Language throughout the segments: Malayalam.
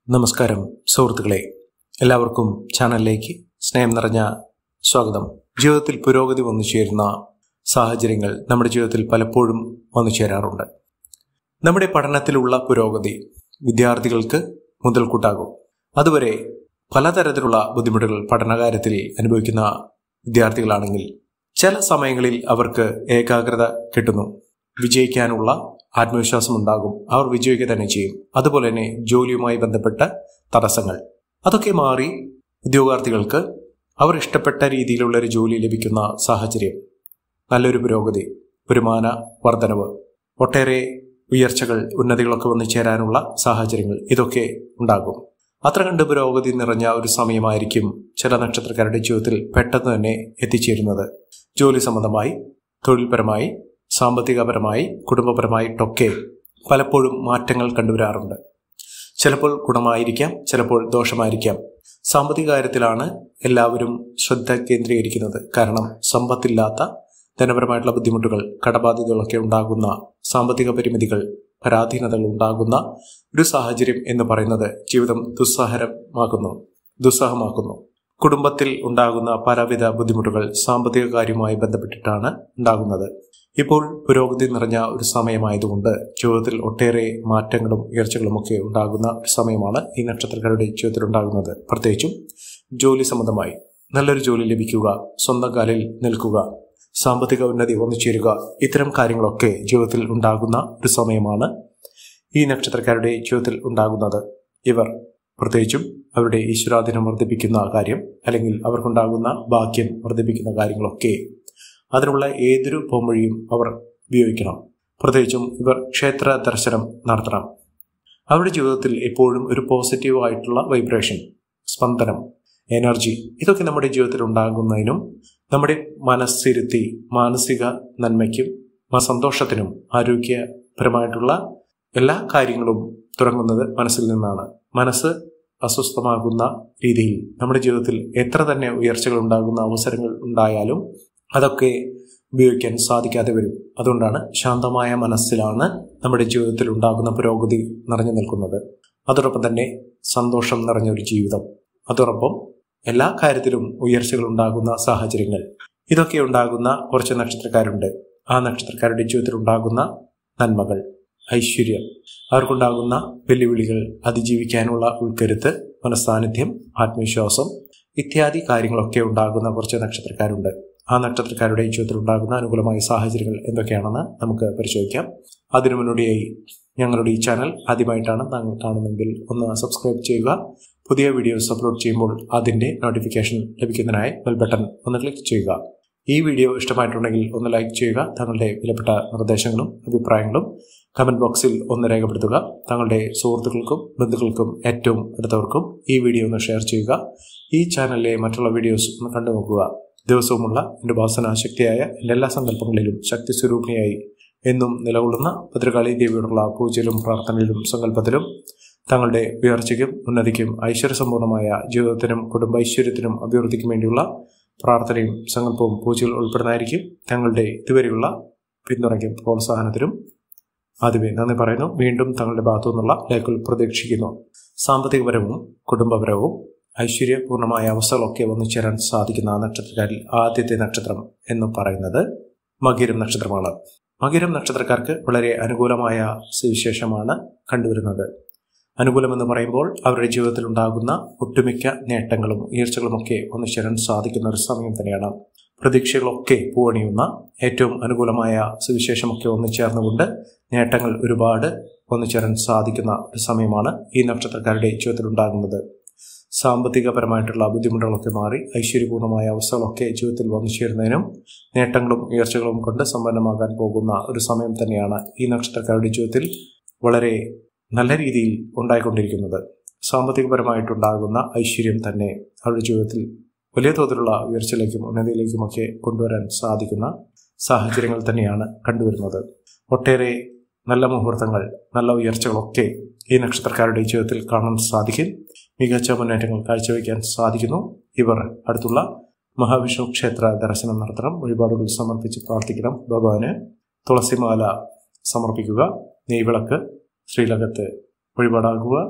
നമസ്കാരം സുഹൃത്തുക്കളെ, എല്ലാവർക്കും ചാനലിലേക്ക് സ്നേഹം നിറഞ്ഞ സ്വാഗതം. ജീവിതത്തിൽ പുരോഗതി വന്നു ചേരുന്ന സാഹചര്യങ്ങൾ നമ്മുടെ ജീവിതത്തിൽ പലപ്പോഴും വന്നു ചേരാറുണ്ട്. നമ്മുടെ പഠനത്തിലുള്ള പുരോഗതി വിദ്യാർത്ഥികൾക്ക് മുതൽക്കൂട്ടാകും. അതുവരെ പലതരത്തിലുള്ള ബുദ്ധിമുട്ടുകൾ പഠനകാര്യത്തിൽ അനുഭവിക്കുന്ന വിദ്യാർത്ഥികളാണെങ്കിൽ ചില സമയങ്ങളിൽ അവർക്ക് ഏകാഗ്രത കിട്ടുന്നു, വിജയിക്കാനുള്ള ആത്മവിശ്വാസം ഉണ്ടാകും, അവർ വിജയിക്കുക തന്നെ ചെയ്യും. അതുപോലെ തന്നെ ജോലിയുമായി ബന്ധപ്പെട്ട തടസ്സങ്ങൾ അതൊക്കെ മാറി ഉദ്യോഗാർത്ഥികൾക്ക് അവർ ഇഷ്ടപ്പെട്ട രീതിയിലുള്ള ഒരു ജോലി ലഭിക്കുന്ന സാഹചര്യം, നല്ലൊരു പുരോഗതി, വരുമാന വർധനവ്, ഒട്ടേറെ ഉയർച്ചകൾ, ഉന്നതികളൊക്കെ വന്നു ചേരാനുള്ള സാഹചര്യങ്ങൾ ഇതൊക്കെ ഉണ്ടാകും. അത്ര കണ്ട് പുരോഗതി നിറഞ്ഞ ഒരു സമയമായിരിക്കും ചില നക്ഷത്രക്കാരുടെ ജീവിതത്തിൽ പെട്ടെന്ന് തന്നെ എത്തിച്ചേരുന്നത്. ജോലി സംബന്ധമായി, തൊഴിൽപരമായി, സാമ്പത്തികപരമായി, കുടുംബപരമായിട്ടൊക്കെ പലപ്പോഴും മാറ്റങ്ങൾ കണ്ടുവരാറുണ്ട്. ചിലപ്പോൾ ഗുണമായിരിക്കാം, ചിലപ്പോൾ ദോഷമായിരിക്കാം. സാമ്പത്തിക കാര്യത്തിലാണ് എല്ലാവരും ശ്രദ്ധ കേന്ദ്രീകരിക്കുന്നത്. കാരണം സമ്പത്തില്ലാത്ത, ധനപരമായിട്ടുള്ള ബുദ്ധിമുട്ടുകൾ, കടബാധ്യതകളൊക്കെ ഉണ്ടാകുന്ന, സാമ്പത്തിക പരിമിതികൾ, പരാധീനതകൾ ഉണ്ടാകുന്ന ഒരു സാഹചര്യം എന്ന് പറയുന്നത് ജീവിതം ദുസ്സഹമാക്കുന്നു. കുടുംബത്തിൽ ഉണ്ടാകുന്ന പലവിധ ബുദ്ധിമുട്ടുകൾ സാമ്പത്തിക കാര്യവുമായി ബന്ധപ്പെട്ടിട്ടാണ് ഉണ്ടാകുന്നത്. ഇപ്പോൾ പുരോഗതി നിറഞ്ഞ ഒരു സമയമായതുകൊണ്ട് ജീവിതത്തിൽ ഒട്ടേറെ മാറ്റങ്ങളും ഉയർച്ചകളുമൊക്കെ ഉണ്ടാകുന്ന ഒരു സമയമാണ് ഈ നക്ഷത്രക്കാരുടെ ജീവിതത്തിൽ ഉണ്ടാകുന്നത്. പ്രത്യേകിച്ചും ജോലി സംബന്ധമായി നല്ലൊരു ജോലി ലഭിക്കുക, സ്വന്തം കാലിൽ നിൽക്കുക, സാമ്പത്തിക ഉന്നതി വന്നു ചേരുക, ഇത്തരം കാര്യങ്ങളൊക്കെ ജീവിതത്തിൽ ഉണ്ടാകുന്ന ഒരു സമയമാണ് ഈ നക്ഷത്രക്കാരുടെ ജീവിതത്തിൽ ഉണ്ടാകുന്നത്. ഇവർ പ്രത്യേകിച്ചും അവരുടെ ഈശ്വരാധീനം വർദ്ധിപ്പിക്കുന്ന കാര്യം, അല്ലെങ്കിൽ അവർക്കുണ്ടാകുന്ന ഭാഗ്യം വർദ്ധിപ്പിക്കുന്ന കാര്യങ്ങളൊക്കെ, അതിനുള്ള ഏതൊരു പോംവഴിയും അവർ ഉപയോഗിക്കണം. പ്രത്യേകിച്ചും ഇവർ ക്ഷേത്ര ദർശനം നടത്തണം. അവരുടെ ജീവിതത്തിൽ എപ്പോഴും ഒരു പോസിറ്റീവായിട്ടുള്ള വൈബ്രേഷൻ, സ്പന്ദനം, എനർജി, ഇതൊക്കെ നമ്മുടെ ജീവിതത്തിൽ ഉണ്ടാകുന്നതിനും നമ്മുടെ മനസ്സിരുത്തി മാനസിക നന്മയ്ക്കും സന്തോഷത്തിനും ആരോഗ്യപരമായിട്ടുള്ള എല്ലാ കാര്യങ്ങളും തുടങ്ങുന്നത് മനസ്സിൽ നിന്നാണ്. മനസ്സ് അസ്വസ്ഥമാകുന്ന രീതിയിൽ നമ്മുടെ ജീവിതത്തിൽ എത്ര തന്നെ ഉയർച്ചകൾ ഉണ്ടാകുന്ന അവസരങ്ങൾ ഉണ്ടായാലും അതൊക്കെ ഉപയോഗിക്കാൻ സാധിക്കാതെ വരും. അതുകൊണ്ടാണ് ശാന്തമായ മനസ്സിലാണ് നമ്മുടെ ജീവിതത്തിൽ ഉണ്ടാകുന്ന പുരോഗതി നിറഞ്ഞു നിൽക്കുന്നത്. അതോടൊപ്പം തന്നെ സന്തോഷം നിറഞ്ഞൊരു ജീവിതം, അതോടൊപ്പം എല്ലാ കാര്യത്തിലും ഉയർച്ചകൾ ഉണ്ടാകുന്ന സാഹചര്യങ്ങൾ, ഇതൊക്കെ ഉണ്ടാകുന്ന കുറച്ച് നക്ഷത്രക്കാരുണ്ട്. ആ നക്ഷത്രക്കാരുടെ ജീവിതത്തിൽ ഉണ്ടാകുന്ന നന്മകൾ, ഐശ്വര്യം, അവർക്കുണ്ടാകുന്ന വെല്ലുവിളികൾ അതിജീവിക്കാനുള്ള ഉൾക്കരുത്ത്, മനസ്സാന്നിധ്യം, ആത്മവിശ്വാസം ഇത്യാദി കാര്യങ്ങളൊക്കെ ഉണ്ടാകുന്ന കുറച്ച് നക്ഷത്രക്കാരുണ്ട്. ആ നക്ഷത്രക്കാരുടെ ജീവിതത്തിൽ ഉണ്ടാകുന്ന അനുകൂലമായ സാഹചര്യങ്ങൾ എന്തൊക്കെയാണെന്ന് നമുക്ക് പരിശോധിക്കാം. അതിനു മുന്നോടിയായി ഞങ്ങളുടെ ഈ ചാനൽ ആദ്യമായിട്ടാണ് താങ്കൾ കാണുന്നതെങ്കിൽ ഒന്ന് സബ്സ്ക്രൈബ് ചെയ്യുക. പുതിയ വീഡിയോസ് അപ്ലോഡ് ചെയ്യുമ്പോൾ അതിൻ്റെ നോട്ടിഫിക്കേഷൻ ലഭിക്കുന്നതിനായി ബെൽ ബട്ടൺ ഒന്ന് ക്ലിക്ക് ചെയ്യുക. ഈ വീഡിയോ ഇഷ്ടമായിട്ടുണ്ടെങ്കിൽ ഒന്ന് ലൈക്ക് ചെയ്യുക. താങ്കളുടെ വിലപ്പെട്ട നിർദ്ദേശങ്ങളും അഭിപ്രായങ്ങളും കമന്റ് ബോക്സിൽ ഒന്ന് രേഖപ്പെടുത്തുക. താങ്കളുടെ സുഹൃത്തുക്കൾക്കും ബന്ധുക്കൾക്കും ഏറ്റവും അടുത്തവർക്കും ഈ വീഡിയോ ഒന്ന് ഷെയർ ചെയ്യുക. ഈ ചാനലിലെ മറ്റുള്ള വീഡിയോസ് ഒന്ന് കണ്ടുനോക്കുക. ദിവസവുമുള്ള എൻ്റെ ഉപാസനാശക്തിയായ എൻ്റെ എല്ലാ സങ്കല്പങ്ങളിലും ശക്തി സ്വരൂപിണിയായി എന്നും നിലകൊള്ളുന്ന ഭദ്രകാളി ദേവിയോടുള്ള പൂജയിലും പ്രാർത്ഥനയിലും സങ്കല്പത്തിലും തങ്ങളുടെ ഉയർച്ചയ്ക്കും ഉന്നതിക്കും ഐശ്വര്യസമ്പൂർണമായ ജീവിതത്തിനും കുടുംബൈശ്വര്യത്തിനും അഭിവൃദ്ധിക്കും വേണ്ടിയുള്ള പ്രാർത്ഥനയും സങ്കല്പവും പൂജയിൽ ഉൾപ്പെടുന്നതായിരിക്കും. തങ്ങളുടെ ഇതുവരെയുള്ള പിന്തുണയ്ക്കും പ്രോത്സാഹനത്തിനും ആദ്യമേ നന്ദി പറയുന്നു. വീണ്ടും തങ്ങളുടെ ഭാഗത്തു നിന്നുള്ള ലൈക്കുകൾ പ്രതീക്ഷിക്കുന്നു. സാമ്പത്തികപരവും കുടുംബപരവും ഐശ്വര്യപൂർണമായ അവസ്ഥകളൊക്കെ വന്നു ചേരാൻ സാധിക്കുന്ന നക്ഷത്രക്കാരിൽ ആദ്യത്തെ നക്ഷത്രം എന്ന് പറയുന്നത് മകരം നക്ഷത്രമാണ്. മകരം നക്ഷത്രക്കാർക്ക് വളരെ അനുകൂലമായ സുവിശേഷമാണ് കണ്ടുവരുന്നത്. അനുകൂലമെന്ന് പറയുമ്പോൾ അവരുടെ ജീവിതത്തിൽ ഉണ്ടാകുന്ന ഒട്ടുമിക്ക നേട്ടങ്ങളും ഉയർച്ചകളുമൊക്കെ വന്നു ചേരാൻ സാധിക്കുന്ന ഒരു സമയം തന്നെയാണ്. പ്രതീക്ഷകളൊക്കെ പൂവണിയുന്ന ഏറ്റവും അനുകൂലമായ സുവിശേഷമൊക്കെ വന്നു ചേർന്നുകൊണ്ട് നേട്ടങ്ങൾ ഒരുപാട് വന്നു ചേരാൻ സാധിക്കുന്ന ഒരു സമയമാണ് ഈ നക്ഷത്രക്കാരുടെ ജീവിതത്തിൽ ഉണ്ടാകുന്നത്. സാമ്പത്തികപരമായിട്ടുള്ള ബുദ്ധിമുട്ടുകളൊക്കെ മാറി ഐശ്വര്യപൂർണമായ അവസ്ഥകളൊക്കെ ജീവിതത്തിൽ വന്നു ചേരുന്നതിനും നേട്ടങ്ങളും ഉയർച്ചകളും കൊണ്ട് സമ്പന്നമാകാൻ പോകുന്ന ഒരു സമയം തന്നെയാണ് ഈ നക്ഷത്രക്കാരുടെ ജീവിതത്തിൽ വളരെ നല്ല രീതിയിൽ ഉണ്ടായിക്കൊണ്ടിരിക്കുന്നത്. സാമ്പത്തികപരമായിട്ടുണ്ടാകുന്ന ഐശ്വര്യം തന്നെ അവരുടെ ജീവിതത്തിൽ വലിയ തോതിലുള്ള ഉയർച്ചയിലേക്കും ഉന്നതിയിലേക്കുമൊക്കെ കൊണ്ടുവരാൻ സാധിക്കുന്ന സാഹചര്യങ്ങൾ തന്നെയാണ് കണ്ടുവരുന്നത്. ഒട്ടേറെ നല്ല മുഹൂർത്തങ്ങൾ, നല്ല ഉയർച്ചകളൊക്കെ ഈ നക്ഷത്രക്കാരുടെ ജീവിതത്തിൽ കാണാൻ സാധിക്കും. മികച്ച മുന്നേറ്റങ്ങൾ കാഴ്ചവെക്കാൻ സാധിക്കുന്നു. ഇവർ അടുത്തുള്ള മഹാവിഷ്ണു ക്ഷേത്ര ദർശനം നടത്തണം, വഴിപാടുകൾ സമർപ്പിച്ച് പ്രാർത്ഥിക്കണം, ഭഗവാന് തുളസിമാല സമർപ്പിക്കുക, നെയ്വിളക്ക് ശ്രീലകത്ത് വഴിപാടാകുക,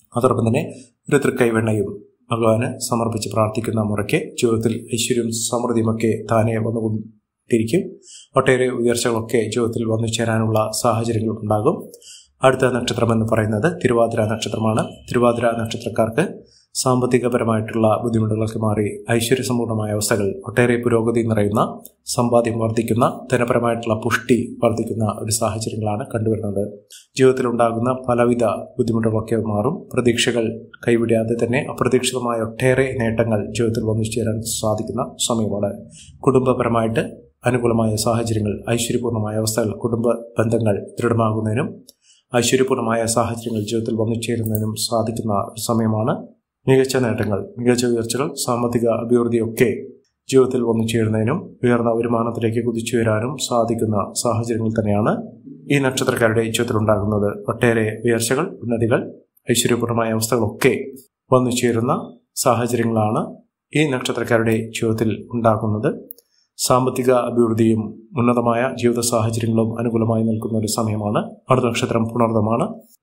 അതോടൊപ്പം തന്നെ ഒരു തൃക്കൈവെണ്ണയും ഭഗവാന് സമർപ്പിച്ച് പ്രാർത്ഥിക്കുന്ന മുറയ്ക്ക് ജീവിതത്തിൽ ഐശ്വര്യവും സമൃദ്ധിയുമൊക്കെ താനെ വന്നുകൊണ്ടിരിക്കും. ഒട്ടേറെ ഉയർച്ചകളൊക്കെ ജീവിതത്തിൽ വന്നു ചേരാനുള്ള സാഹചര്യങ്ങൾ ഉണ്ടാകും. അടുത്ത നക്ഷത്രം എന്ന് പറയുന്നത് തിരുവാതിര നക്ഷത്രമാണ്. തിരുവാതിര നക്ഷത്രക്കാർക്ക് സാമ്പത്തികപരമായിട്ടുള്ള ബുദ്ധിമുട്ടുകളൊക്കെ മാറി ഐശ്വര്യസമ്പൂർണമായ അവസ്ഥകൾ, ഒട്ടേറെ പുരോഗതി നിറയുന്ന, സമ്പാദ്യം വർദ്ധിക്കുന്ന, ധനപരമായിട്ടുള്ള പുഷ്ടി വർദ്ധിക്കുന്ന ഒരു സാഹചര്യങ്ങളാണ് കണ്ടുവരുന്നത്. ജീവിതത്തിലുണ്ടാകുന്ന പലവിധ ബുദ്ധിമുട്ടുകളൊക്കെ മാറും. പ്രതീക്ഷകൾ കൈവിടാതെ തന്നെ അപ്രതീക്ഷിതമായ ഒട്ടേറെ നേട്ടങ്ങൾ ജീവിതത്തിൽ വന്നു ചേരാൻ സാധിക്കുന്ന സമയമാണ്. കുടുംബപരമായിട്ട് അനുകൂലമായ സാഹചര്യങ്ങൾ, ഐശ്വര്യപൂർണമായ അവസ്ഥകൾ, കുടുംബ ബന്ധങ്ങൾ ദൃഢമാകുന്നതിനും ഐശ്വര്യപൂർണമായ സാഹചര്യങ്ങൾ ജീവിതത്തിൽ വന്നു ചേരുന്നതിനും സാധിക്കുന്ന സമയമാണ്. മികച്ച നേട്ടങ്ങൾ, മികച്ച ഉയർച്ചകൾ, സാമ്പത്തിക അഭിവൃദ്ധിയൊക്കെ ജീവിതത്തിൽ വന്നു ചേരുന്നതിനും ഉയർന്ന വരുമാനത്തിലേക്ക് കുതിച്ചുയരാനും സാധിക്കുന്ന സാഹചര്യങ്ങൾ തന്നെയാണ് ഈ നക്ഷത്രക്കാരുടെ ജീവിതത്തിലുണ്ടാകുന്നത്. ഒട്ടേറെ ഉയർച്ചകൾ, ഉന്നതികൾ, ഐശ്വര്യപൂർണമായ അവസ്ഥകളൊക്കെ വന്നു ചേരുന്ന സാഹചര്യങ്ങളാണ് ഈ നക്ഷത്രക്കാരുടെ ജീവിതത്തിൽ ഉണ്ടാകുന്നത്. സാമ്പത്തിക അഭിവൃദ്ധിയും ഉന്നതമായ ജീവിത സാഹചര്യങ്ങളും അനുകൂലമായി നിൽക്കുന്ന ഒരു സമയമാണ്. അടുത്ത നക്ഷത്രം പുണർദമാണ്.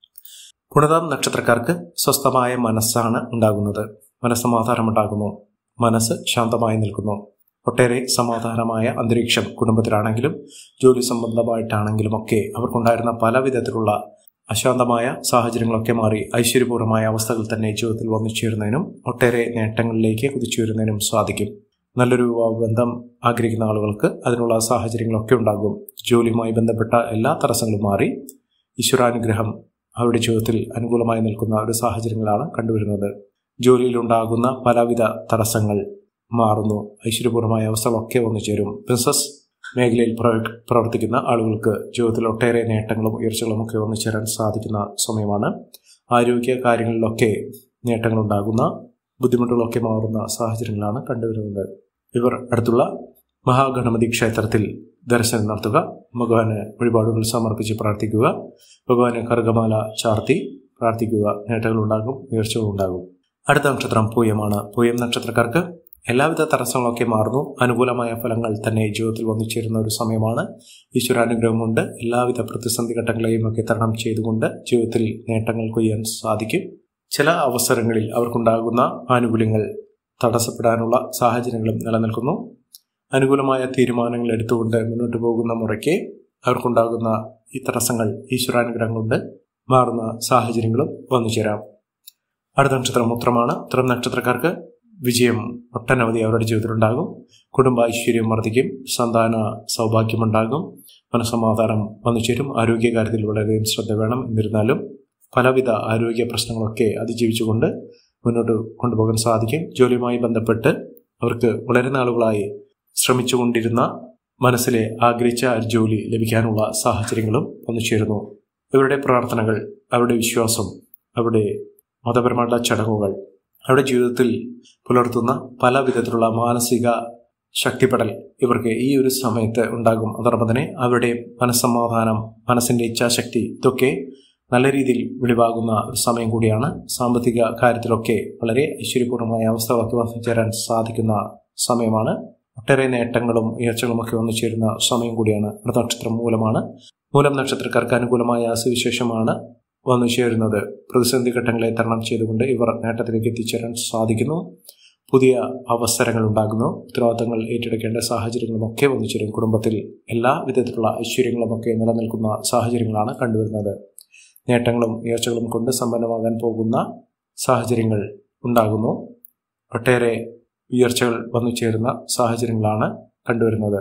പുണർദം നക്ഷത്രക്കാർക്ക് സ്വസ്ഥമായ മനസ്സാണ് ഉണ്ടാകുന്നത്. മനസ്സമാധാനമുണ്ടാകുന്നു. മനസ്സ് ശാന്തമായി നിൽക്കുന്നു. ഒട്ടേറെ സമാധാനമായ അന്തരീക്ഷം കുടുംബത്തിലാണെങ്കിലും ജോലി സംബന്ധമായിട്ടാണെങ്കിലും ഒക്കെ അവർക്കുണ്ടായിരുന്ന പല വിധത്തിലുള്ള അശാന്തമായ സാഹചര്യങ്ങളൊക്കെ മാറി ഐശ്വര്യപൂർണമായ അവസ്ഥകൾ തന്നെ ജീവിതത്തിൽ വന്നു ചേരുന്നതിനും ഒട്ടേറെ നേട്ടങ്ങളിലേക്ക് കുതിച്ചുയരുന്നതിനും സാധിക്കും. നല്ലൊരു ബന്ധം ആഗ്രഹിക്കുന്ന ആളുകൾക്ക് അതിനുള്ള സാഹചര്യങ്ങളൊക്കെ ഉണ്ടാകും. ജോലിയുമായി ബന്ധപ്പെട്ട എല്ലാ തടസ്സങ്ങളും മാറി ഈശ്വരാനുഗ്രഹം അവരുടെ ജീവിതത്തിൽ അനുകൂലമായി നിൽക്കുന്ന ഒരു സാഹചര്യങ്ങളാണ് കണ്ടുവരുന്നത്. ജോലിയിലുണ്ടാകുന്ന പലവിധ തടസ്സങ്ങൾ മാറുന്നു. ഐശ്വര്യപൂർണമായ അവസ്ഥകളൊക്കെ വന്നു ചേരും. ബിസിനസ് മേഖലയിൽ പ്രവർത്തിക്കുന്ന ആളുകൾക്ക് ജീവിതത്തിൽ ഒട്ടേറെ നേട്ടങ്ങളും ഉയർച്ചകളും ഒക്കെ വന്നു ചേരാൻ സാധിക്കുന്ന സമയമാണ്. ആരോഗ്യ കാര്യങ്ങളിലൊക്കെ നേട്ടങ്ങളുണ്ടാകുന്ന, ബുദ്ധിമുട്ടുകളൊക്കെ മാറുന്ന സാഹചര്യങ്ങളാണ് കണ്ടുവരുന്നത്. ഇവർ അടുത്തുള്ള മഹാഗണപതി ക്ഷേത്രത്തിൽ ദർശനം നടത്തുക, ഭഗവാന് വഴിപാടുകൾ സമർപ്പിച്ച് പ്രാർത്ഥിക്കുക, ഭഗവാന് കറുകമാല ചാർത്തി പ്രാർത്ഥിക്കുക. നേട്ടങ്ങളുണ്ടാകും, ഉയർച്ചകളുണ്ടാകും. അടുത്ത നക്ഷത്രം പൂയമാണ്. പൂയം നക്ഷത്രക്കാർക്ക് എല്ലാവിധ തടസ്സങ്ങളൊക്കെ മാറുന്നു. അനുകൂലമായ ഫലങ്ങൾ തന്നെ ജീവിതത്തിൽ വന്നു ചേരുന്ന ഒരു സമയമാണ്. ഈശ്വരാനുഗ്രഹം കൊണ്ട് എല്ലാവിധ പ്രതിസന്ധി ഘട്ടങ്ങളെയും ഒക്കെ തരണം ചെയ്തുകൊണ്ട് ജീവിതത്തിൽ നേട്ടങ്ങൾ കൊയ്യാൻ സാധിക്കും. ചില അവസരങ്ങളിൽ അവർക്കുണ്ടാകുന്ന ആനുകൂല്യങ്ങൾ തടസ്സപ്പെടാനുള്ള സാഹചര്യങ്ങളും നിലനിൽക്കുന്നു. അനുകൂലമായ തീരുമാനങ്ങൾ എടുത്തുകൊണ്ട് മുന്നോട്ട് പോകുന്ന മുറയ്ക്ക് അവർക്കുണ്ടാകുന്ന ഈ തടസ്സങ്ങൾ ഈശ്വരാനുഗ്രഹം കൊണ്ട് മാറുന്ന സാഹചര്യങ്ങളും വന്നു ചേരാം. അടുത്ത നക്ഷത്രം ഉത്രമാണ്. ഉത്രം നക്ഷത്രക്കാർക്ക് വിജയം ഒട്ടനവധി അവരുടെ ജീവിതത്തിലുണ്ടാകും. കുടുംബ ഐശ്വര്യം വർദ്ധിക്കും. സന്താന സൗഭാഗ്യമുണ്ടാകും. മനസ്സമാധാനം വന്നു ചേരും. ആരോഗ്യകാര്യത്തിൽ വളരെയധികം ശ്രദ്ധ വേണം. എന്നിരുന്നാലും പലവിധ ആരോഗ്യ പ്രശ്നങ്ങളൊക്കെ അതിജീവിച്ചുകൊണ്ട് മുന്നോട്ട് കൊണ്ടുപോകാൻ സാധിക്കും. ജോലിയുമായി ബന്ധപ്പെട്ട് അവർക്ക് വളരെ നാളുകളായി ശ്രമിച്ചുകൊണ്ടിരുന്ന, മനസ്സിലെ ആഗ്രഹിച്ച ജോലി ലഭിക്കാനുള്ള സാഹചര്യങ്ങളും വന്നു ചേരുന്നു. ഇവരുടെ പ്രാർത്ഥനകൾ, അവരുടെ വിശ്വാസം, അവരുടെ മതപരമായിട്ടുള്ള ചടങ്ങുകൾ, അവരുടെ ജീവിതത്തിൽ പുലർത്തുന്ന പല വിധത്തിലുള്ള മാനസിക ശക്തിപ്പെടൽ ഇവർക്ക് ഈ ഒരു സമയത്ത് ഉണ്ടാകും. അതോടൊപ്പം തന്നെ അവരുടെ മനസ്സമാധാനം, മനസ്സിന്റെ ഇച്ഛാശക്തി, ഇതൊക്കെ നല്ല രീതിയിൽ വെളിവാകുന്ന ഒരു സമയം കൂടിയാണ്. സാമ്പത്തിക കാര്യത്തിലൊക്കെ വളരെ ഐശ്വര്യപൂർണമായ അവസ്ഥകളൊക്കെ വന്നു ചേരാൻ സാധിക്കുന്ന സമയമാണ്. ഒട്ടേറെ നേട്ടങ്ങളും ഉയർച്ചകളും ഒക്കെ വന്നു ചേരുന്ന സമയം കൂടിയാണ്. അടുത്ത നക്ഷത്രം മൂലമാണ്. മൂലം നക്ഷത്രക്കാർക്ക് അനുകൂലമായ സുവിശേഷമാണ് വന്നു ചേരുന്നത്. പ്രതിസന്ധി ഘട്ടങ്ങളെ തരണം ചെയ്തുകൊണ്ട് ഇവർ നേട്ടത്തിലേക്ക് എത്തിച്ചേരാൻ സാധിക്കുന്നു. പുതിയ അവസരങ്ങൾ ഉണ്ടാകുന്നു. ഉത്തരവാദിത്തങ്ങൾ ഏറ്റെടുക്കേണ്ട സാഹചര്യങ്ങളുമൊക്കെ വന്നു ചേരും. കുടുംബത്തിൽ എല്ലാ വിധത്തിലുള്ള ഐശ്വര്യങ്ങളുമൊക്കെ നിലനിൽക്കുന്ന സാഹചര്യങ്ങളാണ് കണ്ടുവരുന്നത്. നേട്ടങ്ങളും ഉയർച്ചകളും കൊണ്ട് സമ്പന്നമാകാൻ പോകുന്ന സാഹചര്യങ്ങൾ ഉണ്ടാകുന്നു. ഒട്ടേറെ ഉയർച്ചകൾ വന്നു ചേരുന്ന സാഹചര്യങ്ങളാണ് കണ്ടുവരുന്നത്.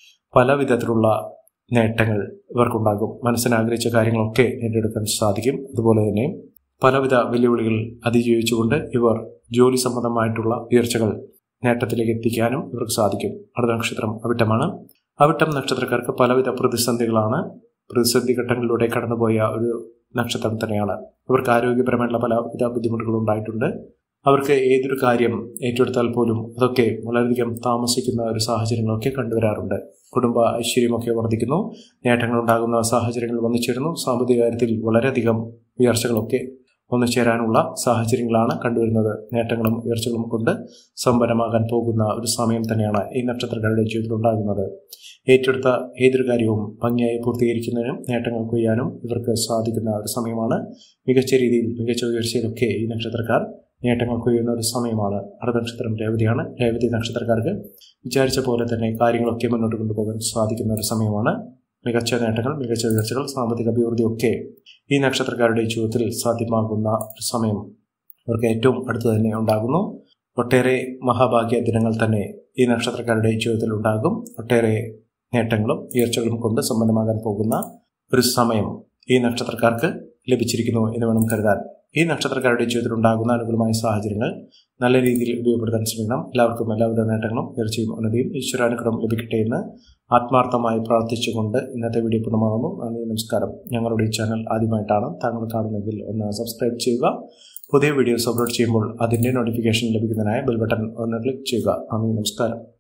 പല വിധത്തിലുള്ള നേട്ടങ്ങൾ ഇവർക്കുണ്ടാകും. മനസ്സിനാഗ്രഹിച്ച കാര്യങ്ങളൊക്കെ നേടിയെടുക്കാൻ സാധിക്കും. അതുപോലെ തന്നെ പലവിധ വെല്ലുവിളികൾ അതിജീവിച്ചുകൊണ്ട് ഇവർ ജോലി സംബന്ധമായിട്ടുള്ള ഉയർച്ചകൾ നേട്ടത്തിലേക്ക് എത്തിക്കാനും ഇവർക്ക് സാധിക്കും. അടുത്ത നക്ഷത്രം അവിട്ടമാണ്. അവിട്ടം നക്ഷത്രക്കാർക്ക് പലവിധ പ്രതിസന്ധികളാണ്. പ്രതിസന്ധി ഘട്ടങ്ങളിലൂടെ കടന്നുപോയ ഒരു നക്ഷത്രം തന്നെയാണ്. ഇവർക്ക് ആരോഗ്യപരമായിട്ടുള്ള പലവിധ ബുദ്ധിമുട്ടുകൾ ഉണ്ടായിട്ടുണ്ട്. അവർക്ക് ഏതൊരു കാര്യം ഏറ്റെടുത്താൽ പോലും അതൊക്കെ വളരെയധികം താമസിക്കുന്ന ഒരു സാഹചര്യങ്ങളൊക്കെ കണ്ടുവരാറുണ്ട്. കുടുംബ ഐശ്വര്യമൊക്കെ വർദ്ധിക്കുന്നു. നേട്ടങ്ങളുണ്ടാകുന്ന സാഹചര്യങ്ങൾ വന്നു ചേരുന്നു. സാമ്പത്തിക കാര്യത്തിൽ വളരെയധികം ഉയർച്ചകളൊക്കെ വന്നു ചേരാനുള്ള സാഹചര്യങ്ങളാണ് കണ്ടുവരുന്നത്. നേട്ടങ്ങളും ഉയർച്ചകളും കൊണ്ട് സമ്പന്നമാകാൻ പോകുന്ന ഒരു സമയം തന്നെയാണ് ഈ നക്ഷത്രക്കാരുടെ ജീവിതത്തിൽ ഉണ്ടാകുന്നത്. ഏറ്റെടുത്ത ഏതൊരു കാര്യവും ഭംഗിയായി പൂർത്തീകരിക്കുന്നതിനും നേട്ടങ്ങൾ കൊയ്യാനും ഇവർക്ക് സാധിക്കുന്ന ഒരു സമയമാണ്. മികച്ച രീതിയിൽ മികച്ച ഉയർച്ചയിലൊക്കെ ഈ നക്ഷത്രക്കാർ നേട്ടങ്ങൾ കൊയ്യുന്ന ഒരു സമയമാണ്. അടുത്ത നക്ഷത്രം രേവതിയാണ്. രേവതി നക്ഷത്രക്കാർക്ക് വിചാരിച്ച പോലെ തന്നെ കാര്യങ്ങളൊക്കെ മുന്നോട്ട് കൊണ്ടുപോകാൻ സാധിക്കുന്ന ഒരു സമയമാണ്. മികച്ച നേട്ടങ്ങൾ, മികച്ച ഉയർച്ചകൾ, സാമ്പത്തിക അഭിവൃദ്ധിയൊക്കെ ഈ നക്ഷത്രക്കാരുടെ ജീവിതത്തിൽ സാധ്യമാകുന്ന ഒരു സമയം അവർക്ക് ഏറ്റവും അടുത്ത് തന്നെ ഉണ്ടാകുന്നു. ഒട്ടേറെ മഹാഭാഗ്യ ദിനങ്ങൾ തന്നെ ഈ നക്ഷത്രക്കാരുടെ ജീവിതത്തിൽ ഉണ്ടാകും. ഒട്ടേറെ നേട്ടങ്ങളും ഉയർച്ചകളും കൊണ്ട് സമ്പന്നമാകാൻ പോകുന്ന ഒരു സമയം ഈ നക്ഷത്രക്കാർക്ക് ലഭിച്ചിരിക്കുന്നു എന്ന് വേണം കരുതാൻ. ഈ നക്ഷത്രക്കാരുടെ ജീവിതത്തിൽ ഉണ്ടാകുന്ന അനുകൂലമായ സാഹചര്യങ്ങൾ നല്ല രീതിയിൽ ഉപയോഗപ്പെടുത്താൻ ശ്രമിക്കണം. എല്ലാവർക്കും എല്ലാവിധ നേട്ടങ്ങളും ഉയർച്ചയും ഉന്നതിയും ഈശ്വരാനുഗ്രഹം ലഭിക്കട്ടെ എന്ന് ആത്മാർത്ഥമായി പ്രാർത്ഥിച്ചുകൊണ്ട് ഇന്നത്തെ വീഡിയോ പൂർണ്ണമാകുന്നു. നന്ദി, നമസ്കാരം. ഞങ്ങളുടെ ഈ ചാനൽ ആദ്യമായിട്ടാണ് താങ്കൾ കാണുന്നതെങ്കിൽ ഒന്ന് സബ്സ്ക്രൈബ് ചെയ്യുക. പുതിയ വീഡിയോസ് അപ്ലോഡ് ചെയ്യുമ്പോൾ അതിൻ്റെ നോട്ടിഫിക്കേഷൻ ലഭിക്കുന്നതിനായി ബെൽ ബട്ടൺ ഒന്ന് ക്ലിക്ക് ചെയ്യുക. നന്ദി, നമസ്കാരം.